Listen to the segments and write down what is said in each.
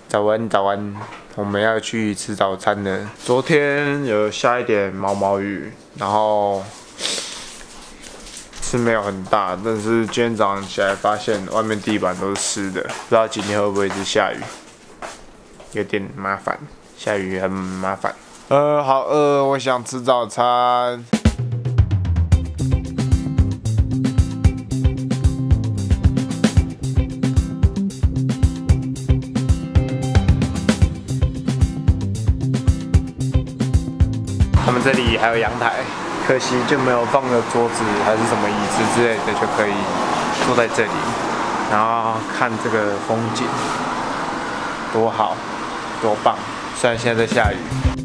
早安，早安，我们要去吃早餐了。昨天有下一点毛毛雨，然后是没有很大，但是今天早上起来发现外面地板都是湿的，不知道今天会不会一直下雨，有点麻烦，下雨很麻烦。好饿，我想吃早餐。我们这里还有阳台，可惜就没有放个桌子还是什么椅子之类的，就可以坐在这里，然后看这个风景，多好，多棒！虽然现在在下雨。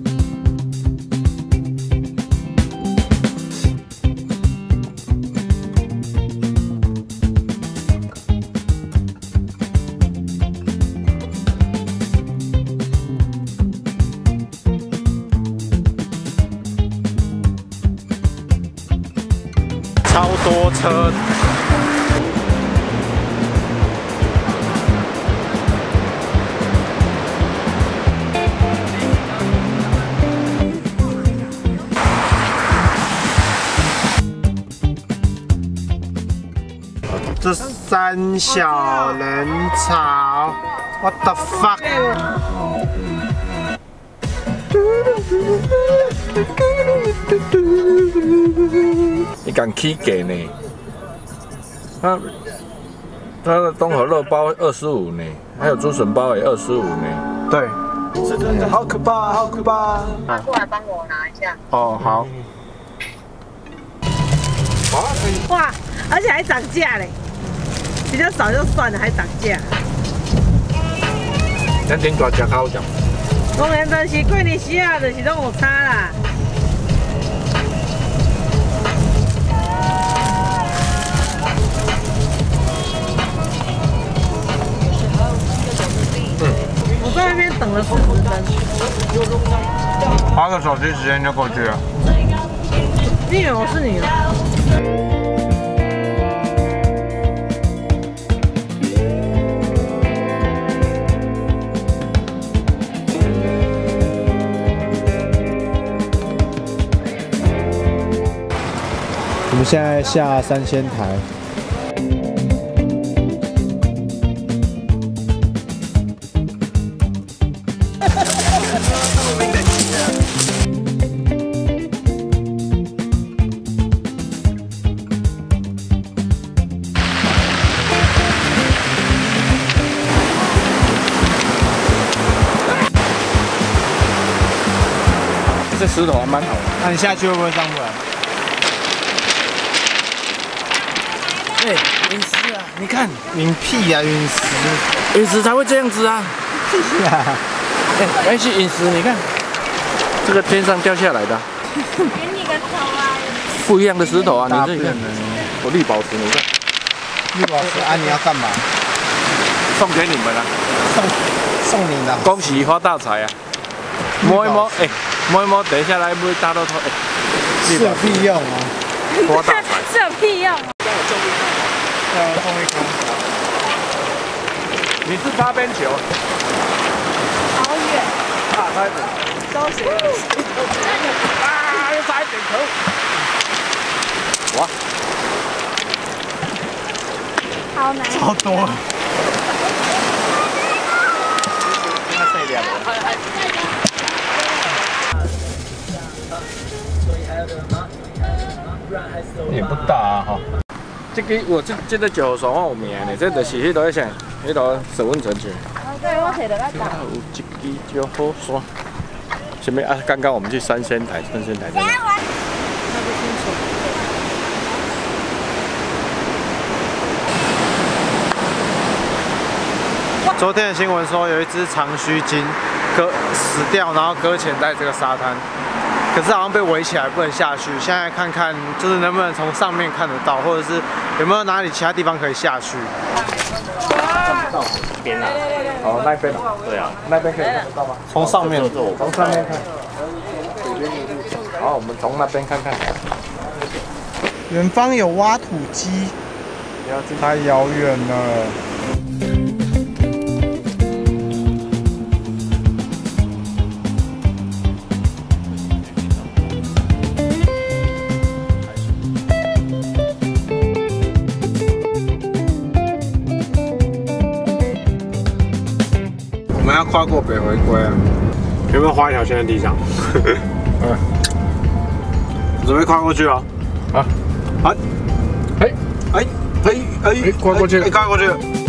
超多车，这三小人潮 ，What the fuck？ 你敢起价呢？它的东河肉包25呢，还有竹笋包也25呢。 对， 好可怕，好可怕！ 拿过来帮我拿一下。 哦，好。 哇，而且还涨价嘞，比较少就算了，还涨价。 咱顶大只好食。 当然，但是过年时啊，就是拢有差啦。我在那边等了40分， 花个手机时间就过去了。 你以为我是你啊？ 我们现在下三仙台。 这石头还蛮好的。 那你下去会不会上不来？ 哎，陨石啊！你看， 晕屁呀，陨石！ 陨石才会这样子啊！ 屁呀！ 哎，而且陨石，你看，这个天上掉下来的， 给你个头啊！ 不一样的石头啊！你这看，我绿宝石，你看， 绿宝石啊，你要干嘛？ 送给你们了， 送你的。 恭喜发大财啊！摸一摸，哎，摸一摸，等一下来不会大到头，哎， 是有屁用啊！ 发大财， 是有屁用。 对啊，送一颗。 你是擦边球， 好远， 啊，差一点， 都行。 啊，又差一点球，哇， 好难。 超多。 也不大啊哈。这个我这个就算我有名呢，这就是迄个啥，迄个沈文成去。 对，我摕到咱打。 有一支就好耍。前面啊，刚刚我们去三仙台在哪？ 昨天的新闻说有一只长须鲸死掉，然后搁浅在这个沙滩，可是好像被围起来不能下去。现在看看就是能不能从上面看得到，或者是有没有哪里其他地方可以下去。 边啊？哦，那边啊？对啊，那边可以看得到吗？ 从上面， 从上面看。好，我们从那边看看。 远方有挖土机，太遥远了。 要跨过北回归啊！有没有画一条线在地上？准备跨过去了。好，哎，跨过去了。